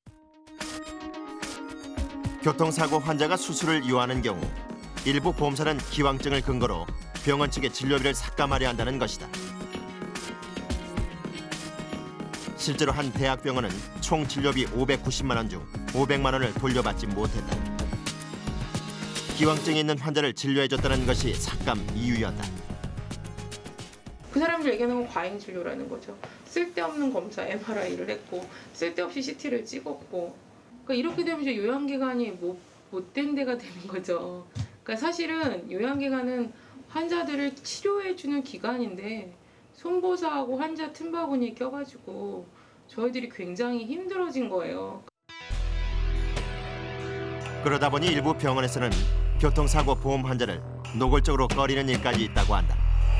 교통사고 환자가 수술을 요하는 경우 일부 보험사는 기왕증을 근거로 병원 측의 진료비를 삭감하려 한다는 것이다. 실제로 한 대학병원은 총 진료비 590만 원 중 500만 원을 돌려받지 못했다. 기왕증이 있는 환자를 진료해줬다는 것이 삭감 이유였다. 그 사람들 얘기하는 건 과잉 진료라는 거죠. 쓸데없는 검사 MRI를 했고 쓸데없이 CT를 찍었고 그러니까 이렇게 되면 이제 요양기관이 못된 데가 되는 거죠. 그러니까 사실은 요양기관은 환자들을 치료해주는 기관인데 손보사하고 환자 틈바구니에 껴가지고 저희들이 굉장히 힘들어진 거예요. 그러다 보니 일부 병원에서는 교통사고 보험 환자를 노골적으로 꺼리는 일까지 있다고 한다.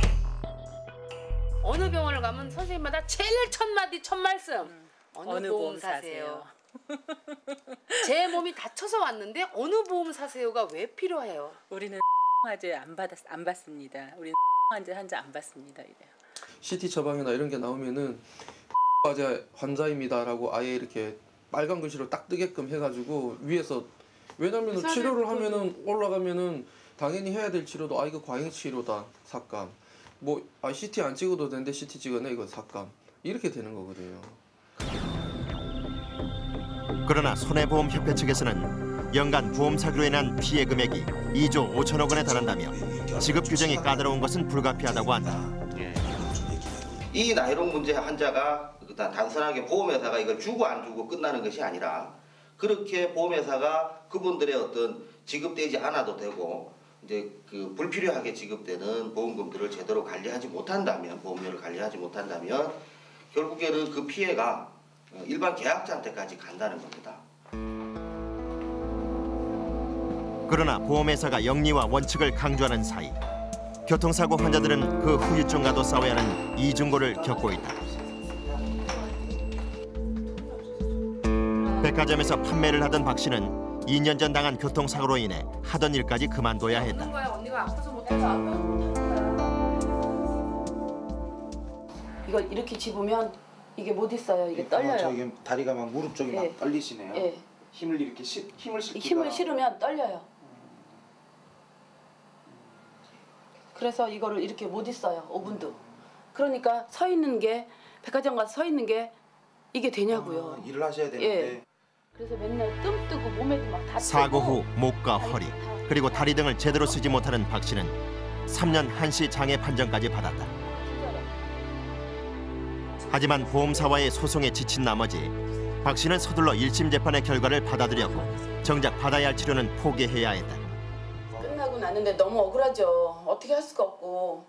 어느 병원을 가면 선생님마다 제일 첫 마디 첫 말씀 어느 보험 사세요? 제 몸이 다쳐서 왔는데 어느 보험 사세요가 왜 필요해요? 우리는 환자 안 받습니다. 우리는 환자 안 받습니다. 이래요. CT 처방이나 이런 게 나오면은 환자입니다라고 아예 이렇게 빨간 글씨로 딱 뜨게끔 해가지고 위에서 왜냐면은 치료를 하면은 올라가면은 당연히 해야 될 치료도 이거 과잉 치료다 삭감. CT 안 찍어도 되는데 CT 찍었네 이거 삭감. 이렇게 되는 거거든요. 그러나 손해보험협회 측에서는 연간 보험 사고로 인한 피해 금액이 2조 5천억 원에 달한다며 지급 규정이 까다로운 것은 불가피하다고 한다. 이 나이롱 문제 환자가 단순하게 보험회사가 이걸 주고 안 주고 끝나는 것이 아니라 그렇게 보험회사가 그분들의 어떤 지급되지 않아도 되고 이제 그 불필요하게 지급되는 보험금들을 제대로 관리하지 못한다면 보험료를 관리하지 못한다면 결국에는 그 피해가 일반 계약자한테까지 간다는 겁니다. 그러나 보험회사가 영리와 원칙을 강조하는 사이 교통사고 환자들은 그 후유증과도 싸워야 하는 이중고를 겪고 있다. 백화점에서 판매를 하던 박 씨는 2년 전 당한 교통사고로 인해 하던 일까지 그만둬야 했다. 언니가 아파서 못해서 이거 이렇게 집으면 이게 못 있어요. 이게 떨려요. 이게 다리가 막 무릎 쪽이 예. 막 떨리시네요. 예. 힘을 이렇게 힘을 실으면 떨려요. 그래서 이거를 이렇게 못 있어요. 5분도. 그러니까 서 있는 게 백화점 가서 서 있는 게 이게 되냐고요. 일을 하셔야 되는데. 예. 그래서 맨날 뜸 뜨고 몸에도 막 다 사고 후 목과 허리 그리고 다리 등을 제대로 쓰지 못하는 박 씨는 3년 한시 장애 판정까지 받았다. 하지만 보험사와의 소송에 지친 나머지 박 씨는 서둘러 1심 재판의 결과를 받아들였고 정작 받아야 할 치료는 포기해야 했다. 끝나고 났는데 너무 억울하죠. 어떻게 할 수가 없고.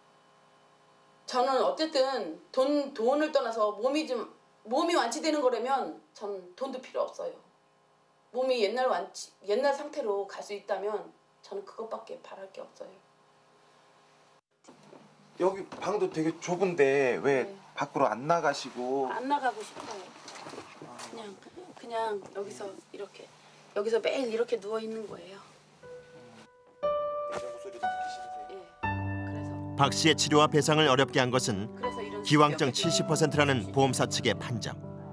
저는 어쨌든 돈을 떠나서 몸이 완치되는 거라면 전 돈도 필요 없어요. 몸이 옛날 상태로 갈 수 있다면 저는 그것밖에 바랄 게 없어요. 여기 방도 되게 좁은데 왜 밖으로 안 나가시고? 안 나가고 싶어요. 그냥 여기서 매일 이렇게 누워 있는 거예요. 박 씨의 치료와 배상을 어렵게 한 것은 기왕증 70%라는 보험사 측의 판정.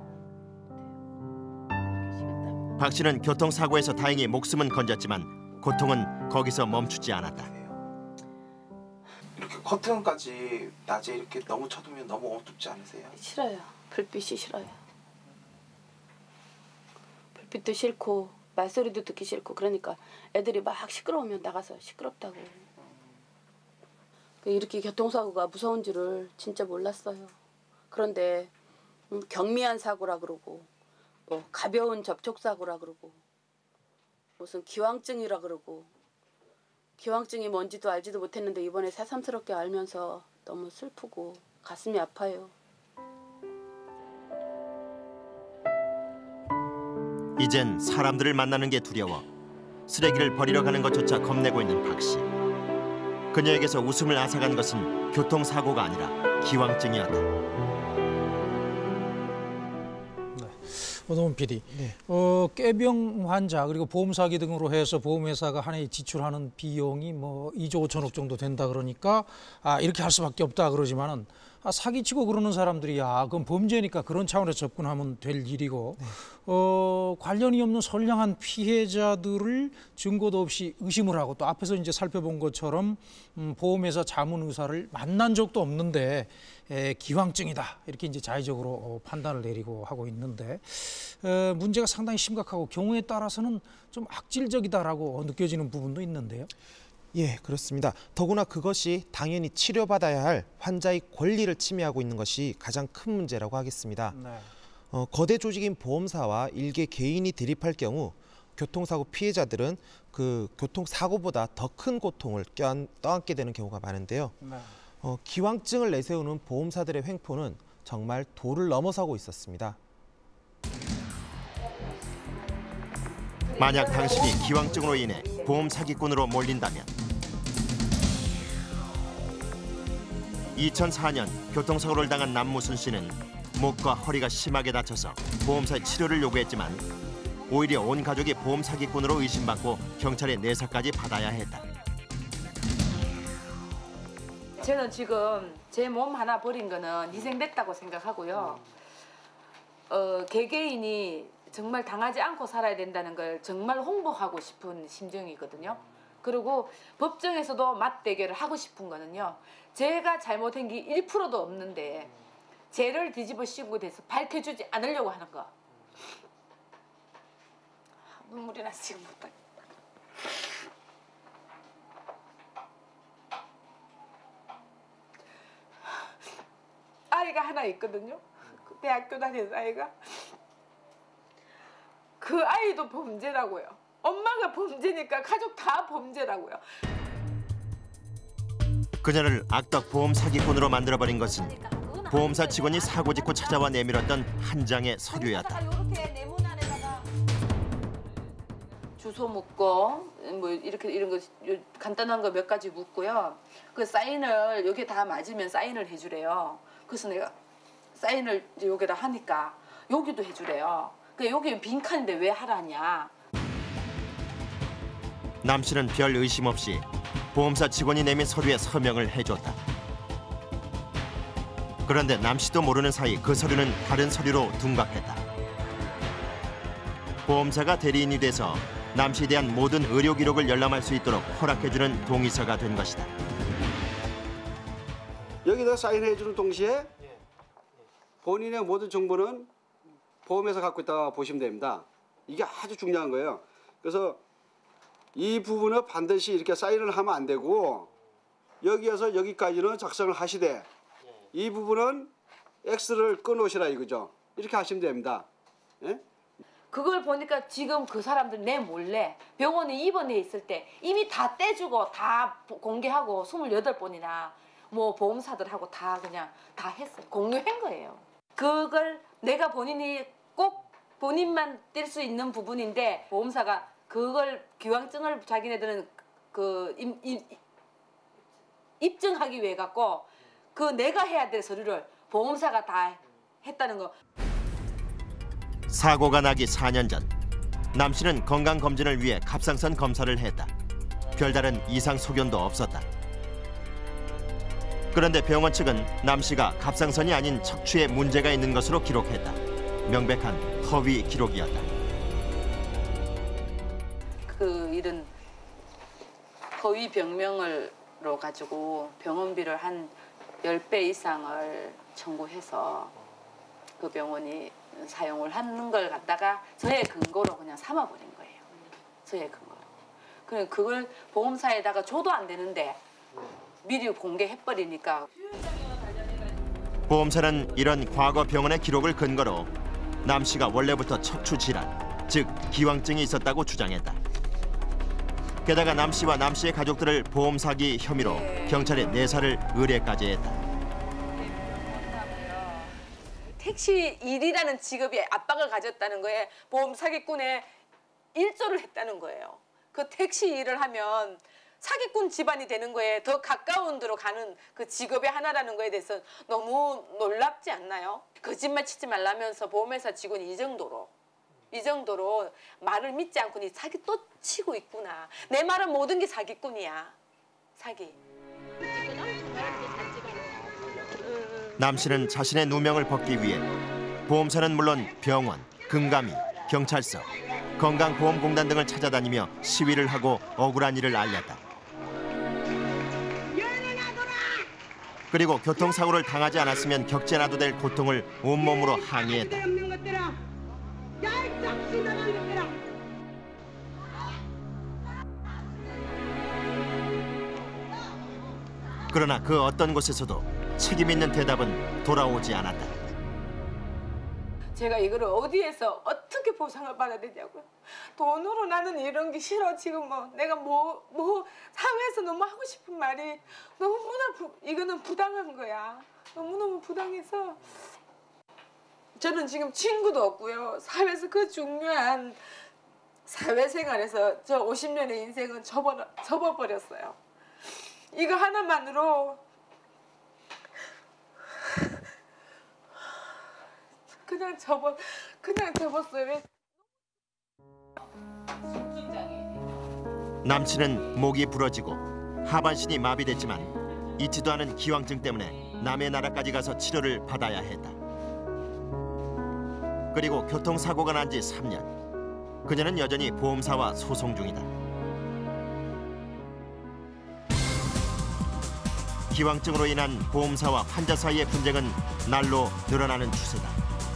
박 씨는 교통사고에서 다행히 목숨은 건졌지만 고통은 거기서 멈추지 않았다. 이렇게 커튼까지 낮에 이렇게 너무 쳐두면 너무 어둡지 않으세요? 싫어요. 불빛이 싫어요. 불빛도 싫고 말소리도 듣기 싫고 그러니까 애들이 막 시끄러우면 나가서 시끄럽다고. 이렇게 교통사고가 무서운 줄을 진짜 몰랐어요. 그런데 경미한 사고라 그러고 뭐 가벼운 접촉사고라 그러고 무슨 기왕증이라 그러고 기왕증이 뭔지도 알지도 못했는데 이번에 새삼스럽게 알면서 너무 슬프고 가슴이 아파요. 이젠 사람들을 만나는 게 두려워 쓰레기를 버리러 가는 것조차 겁내고 있는 박 씨. 그녀에게서 웃음을 앗아간 것은 교통사고가 아니라 기왕증이었다. 오동훈 PD, 꾀병 환자 그리고 보험 사기 등으로 해서 보험회사가 한 해에 지출하는 비용이 뭐 2조 5천억 정도 된다 그러니까 이렇게 할 수밖에 없다 그러지만은 사기치고 그러는 사람들이 그건 범죄니까 그런 차원에서 접근하면 될 일이고 관련이 없는 선량한 피해자들을 증거도 없이 의심을 하고 또 앞에서 이제 살펴본 것처럼 보험회사 자문의사를 만난 적도 없는데 기왕증이다 이렇게 이제 자의적으로 판단을 내리고 하고 있는데 문제가 상당히 심각하고 경우에 따라서는 좀 악질적이다라고 느껴지는 부분도 있는데요. 예, 그렇습니다. 더구나 그것이 당연히 치료받아야 할 환자의 권리를 침해하고 있는 것이 가장 큰 문제라고 하겠습니다. 네. 거대 조직인 보험사와 일개 개인이 대립할 경우 교통사고 피해자들은 그 교통사고보다 더 큰 고통을 떠안게 되는 경우가 많은데요. 네. 기왕증을 내세우는 보험사들의 횡포는 정말 도를 넘어서고 있었습니다. 만약 당신이 기왕증으로 인해 보험 사기꾼으로 몰린다면 2004년 교통사고를 당한 남무순 씨는 목과 허리가 심하게 다쳐서 보험사에 치료를 요구했지만 오히려 온 가족이 보험 사기꾼으로 의심받고 경찰에 내사까지 받아야 했다. 저는 지금 제 몸 하나 버린 거는 희생됐다고 생각하고요. 개개인이 정말 당하지 않고 살아야 된다는 걸 정말 홍보하고 싶은 심정이거든요. 그리고 법정에서도 맞대결을 하고 싶은 거는요. 제가 잘못한 게 1%도 없는데 죄를 뒤집어 씌우고 돼서 밝혀주지 않으려고 하는 거. 눈물이 나서 지금 못하겠다. 아이가 하나 있거든요. 대학교 다니는 아이가. 그 아이도 범죄라고요. 엄마가 범죄니까 가족 다 범죄라고요. 그녀를 악덕 보험 사기꾼으로 만들어버린 것은 보험사 직원이 사고 직후 찾아와 내밀었던 한 장의 서류였다. 주소 묻고 뭐 이렇게 이런 거 간단한 거 몇 가지 묻고요. 그 사인을 여기 다 맞으면 사인을 해주래요. 그래서 내가 사인을 이제 여기다 하니까 여기도 해주래요. 그 여기 빈칸인데 왜 하라냐. 남 씨는 별 의심 없이 보험사 직원이 내민 서류에 서명을 해줬다. 그런데 남 씨도 모르는 사이 그 서류는 다른 서류로 둔갑했다. 보험사가 대리인이 돼서 남 씨에 대한 모든 의료 기록을 열람할 수 있도록 허락해주는 동의서가 된 것이다. 여기다 사인해주는 동시에 본인의 모든 정보는 보험회사 갖고 있다 보시면 됩니다. 이게 아주 중요한 거예요. 그래서 이 부분은 반드시 이렇게 사인을 하면 안 되고 여기에서 여기까지는 작성을 하시되 이 부분은 X를 끊으시라 이거죠. 이렇게 하시면 됩니다. 예? 그걸 보니까 지금 그 사람들 내 몰래 병원에 입원해 있을 때 이미 다 떼주고 다 공개하고 28번이나 뭐 보험사들하고 다 그냥 다 했어요. 공유한 거예요. 그걸 내가 본인이 꼭 본인만 뗄 수 있는 부분인데 보험사가 그걸 기왕증을 자기네들은 그 입증하기 위해 갖고 그 내가 해야 될 서류를 보험사가 다 했다는 거. 사고가 나기 4년 전 남 씨는 건강검진을 위해 갑상선 검사를 했다. 별다른 이상 소견도 없었다. 그런데 병원 측은 남 씨가 갑상선이 아닌 척추에 문제가 있는 것으로 기록했다. 명백한 허위 기록이었다. 그 이런 허위 병명으로 가지고 병원비를 한 10배 이상을 청구해서 그 병원이 사용을 하는 걸 갖다가 저의 근거로 그냥 삼아버린 거예요. 저의 근거로. 그럼 그걸 보험사에다가 줘도 안 되는데 미리 공개해버리니까. 보험사는 이런 과거 병원의 기록을 근거로 남 씨가 원래부터 척추 질환, 즉 기왕증이 있었다고 주장했다. 게다가 남 씨와 남 씨의 가족들을 보험 사기 혐의로 경찰에 내사를 의뢰까지 했다. 택시 일이라는 직업이 압박을 가졌다는 거에 보험 사기꾼에 일조를 했다는 거예요. 그 택시 일을 하면 사기꾼 집안이 되는 거에 더 가까운 데로 가는 그 직업의 하나라는 거에 대해서 너무 놀랍지 않나요? 거짓말 치지 말라면서 보험회사 직원이 이 정도로 말을 믿지 않고 니 사기 또 치고 있구나. 내 말은 모든 게 사기꾼이야. 사기. 남 씨는 자신의 누명을 벗기 위해 보험사는 물론 병원, 금감위, 경찰서, 건강보험공단 등을 찾아다니며 시위를 하고 억울한 일을 알렸다. 그리고 교통사고를 당하지 않았으면 겪지 않아도 될 고통을 온몸으로 항의했다. 그러나 그 어떤 곳에서도 책임 있는 대답은 돌아오지 않았다. 제가 이거를 어디에서 어떻게 보상을 받아야 되냐고요. 돈으로 나는 이런 게 싫어. 지금 내가 사회에서 너무 하고 싶은 말이 너무나 이거는 부당한 거야. 너무너무 부당해서 저는 지금 친구도 없고요. 사회에서 그 중요한 사회생활에서 저 50년의 인생은 접어버렸어요. 이거 하나만으로 그냥 접었어요. 남친은 목이 부러지고 하반신이 마비됐지만 잊지도 않은 기왕증 때문에 남의 나라까지 가서 치료를 받아야 했다. 그리고 교통사고가 난 지 3년. 그녀는 여전히 보험사와 소송 중이다. 기왕증으로 인한 보험사와 환자 사이의 분쟁은 날로 늘어나는 추세다.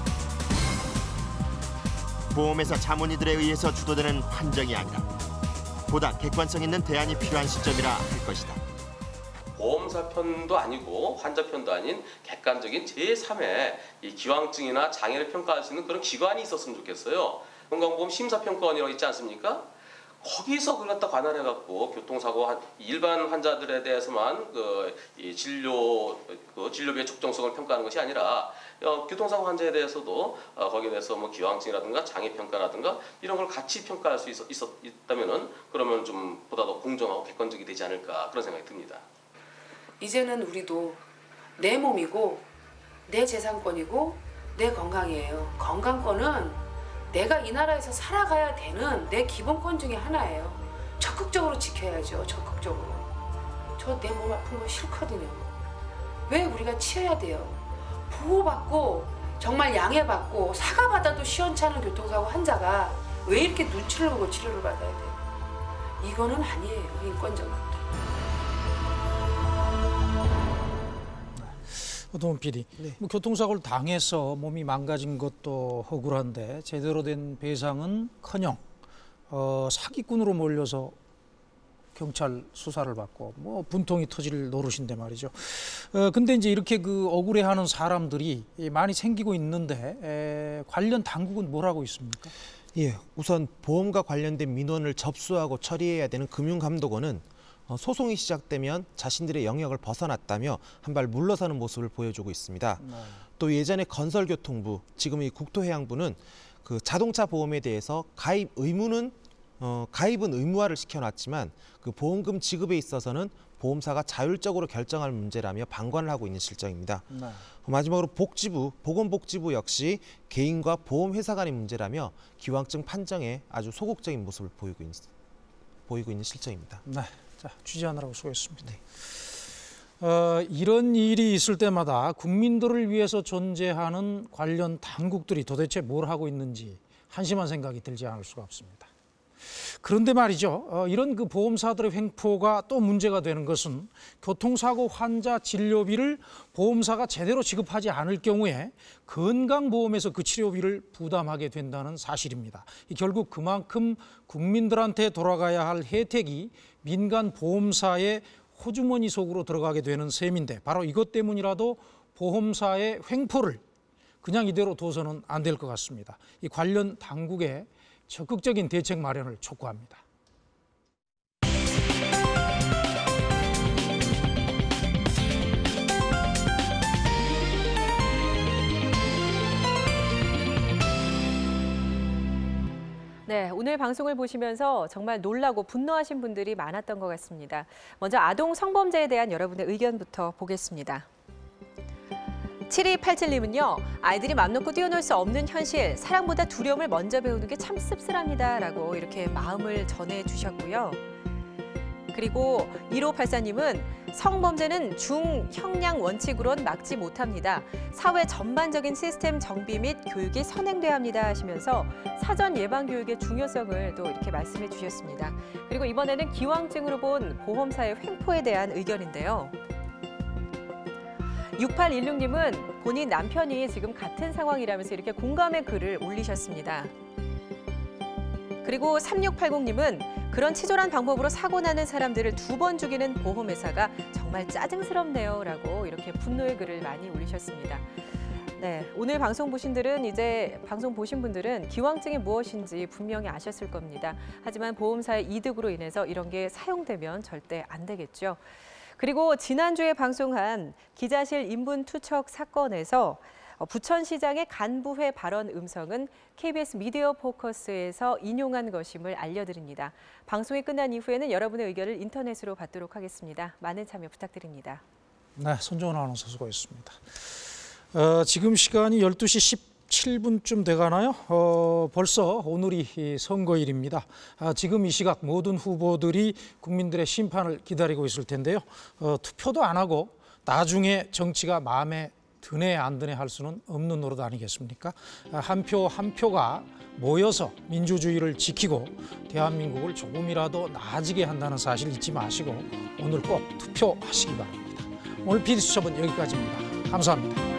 보험회사 자문의들에 의해서 주도되는 판정이 아니라 보다 객관성 있는 대안이 필요한 시점이라 할 것이다. 보험사 편도 아니고 환자 편도 아닌 객관적인 제3의 이 기왕증이나 장애를 평가할 수 있는 그런 기관이 있었으면 좋겠어요. 건강보험 심사평가원이라고 있지 않습니까? 거기서 그걸 갖다 관할해갖고 교통사고 일반 환자들에 대해서만 이 진료비의 적정성을 평가하는 것이 아니라 교통사고 환자에 대해서도 거기에 대해서 뭐 기왕증이라든가 장애 평가라든가 이런 걸 같이 평가할 수 있다면은 그러면 좀 보다 더 공정하고 객관적이 되지 않을까 그런 생각이 듭니다. 이제는 우리도 내 몸이고 내 재산권이고 내 건강이에요. 건강권은 내가 이 나라에서 살아가야 되는 내 기본권 중에 하나예요. 적극적으로 지켜야죠. 적극적으로. 저 내 몸 아픈 거 싫거든요. 왜 우리가 치여야 돼요? 보호받고 정말 양해받고 사과받아도 시원찮은 교통사고 환자가 왜 이렇게 눈치를 보고 치료를 받아야 돼요? 이거는 아니에요. 인권적으로. 오동훈 PD, 뭐 교통사고를 당해서 몸이 망가진 것도 억울한데 제대로 된 배상은커녕 사기꾼으로 몰려서 경찰 수사를 받고 뭐 분통이 터질 노릇인데 말이죠. 근데 이제 이렇게 그 억울해하는 사람들이 많이 생기고 있는데 관련 당국은 뭘 하고 있습니까? 예, 우선 보험과 관련된 민원을 접수하고 처리해야 되는 금융감독원은 소송이 시작되면 자신들의 영역을 벗어났다며 한 발 물러서는 모습을 보여주고 있습니다. 또 예전에 건설교통부, 지금 이 국토해양부는 그 자동차 보험에 대해서 가입은 의무화를 시켜놨지만 그 보험금 지급에 있어서는 보험사가 자율적으로 결정할 문제라며 방관을 하고 있는 실정입니다. 마지막으로 보건복지부 역시 개인과 보험회사 간의 문제라며 기왕증 판정에 아주 소극적인 모습을 보이고 있는 실정입니다. 네. 자, 취재하느라고 수고했습니다. 이런 일이 있을 때마다 국민들을 위해서 존재하는 관련 당국들이 도대체 뭘 하고 있는지 한심한 생각이 들지 않을 수가 없습니다. 그런데 말이죠. 이런 그 보험사들의 횡포가 또 문제가 되는 것은 교통사고 환자 진료비를 보험사가 제대로 지급하지 않을 경우에 건강보험에서 그 치료비를 부담하게 된다는 사실입니다. 결국 그만큼 국민들한테 돌아가야 할 혜택이 민간 보험사의 호주머니 속으로 들어가게 되는 셈인데 바로 이것 때문이라도 보험사의 횡포를 그냥 이대로 둬서는 안 될 것 같습니다. 이 관련 당국의 적극적인 대책 마련을 촉구합니다. 네, 오늘 방송을 보시면서 정말 놀라고 분노하신 분들이 많았던 것 같습니다. 먼저 아동 성범죄에 대한 여러분의 의견부터 보겠습니다. 7287님은요. 아이들이 맘 놓고 뛰어놀 수 없는 현실, 사랑보다 두려움을 먼저 배우는 게 참 씁쓸합니다. 라고 이렇게 마음을 전해주셨고요. 그리고 1584님은 성범죄는 중형량 원칙으론 막지 못합니다. 사회 전반적인 시스템 정비 및 교육이 선행돼야 합니다 하시면서 사전 예방 교육의 중요성을 또 이렇게 말씀해 주셨습니다. 그리고 이번에는 기왕증으로 본 보험사의 횡포에 대한 의견인데요. 6816님은 본인 남편이 지금 같은 상황이라면서 이렇게 공감의 글을 올리셨습니다. 그리고 3680님은 그런 치졸한 방법으로 사고 나는 사람들을 2번 죽이는 보험회사가 정말 짜증스럽네요 라고 이렇게 분노의 글을 많이 올리셨습니다. 네, 오늘 방송 보신 분들은 기왕증이 무엇인지 분명히 아셨을 겁니다. 하지만 보험사의 이득으로 인해서 이런 게 사용되면 절대 안 되겠죠. 그리고 지난주에 방송한 기자실 인분 투척 사건에서 부천시장의 간부회 발언 음성은 KBS 미디어 포커스에서 인용한 것임을 알려드립니다. 방송이 끝난 이후에는 여러분의 의견을 인터넷으로 받도록 하겠습니다. 많은 참여 부탁드립니다. 네, 손정은 아나운서 수고했습니다. 지금 시간이 12시 17분쯤 돼가나요? 벌써 오늘이 선거일입니다. 지금 이 시각 모든 후보들이 국민들의 심판을 기다리고 있을 텐데요. 투표도 안 하고 나중에 정치가 마음에 드네 안 드네 할 수는 없는 노릇 아니겠습니까? 한 표 한 표가 모여서 민주주의를 지키고 대한민국을 조금이라도 나아지게 한다는 사실 잊지 마시고 오늘 꼭 투표하시기 바랍니다. 오늘 PD수첩은 여기까지입니다. 감사합니다.